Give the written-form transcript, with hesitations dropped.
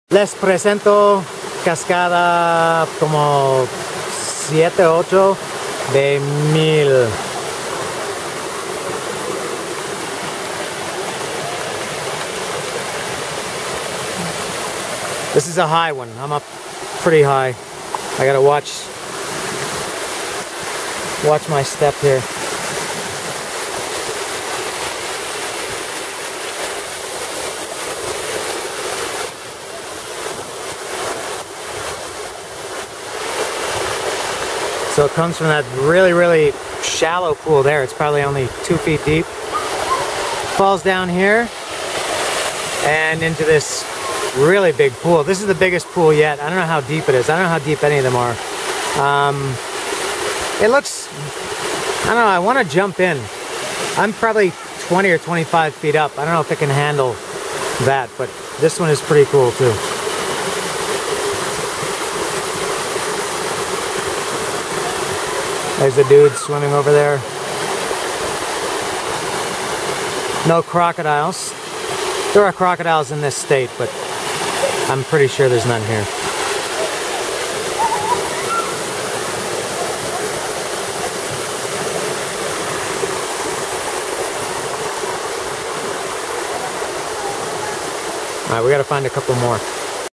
Les presento cascada como 7, 8 de 1000. This is a high one. I'm up pretty high. I gotta watch my step here. So it comes from that really, really shallow pool there. It's probably only 2 feet deep. Falls down here and into this really big pool. This is the biggest pool yet. I don't know how deep it is. I don't know how deep any of them are. It looks, I don't know, I want to jump in. I'm probably 20 or 25 feet up. I don't know if it can handle that, but this one is pretty cool too. There's a dude swimming over there. No crocodiles. There are crocodiles in this state, but I'm pretty sure there's none here. All right, we gotta find a couple more.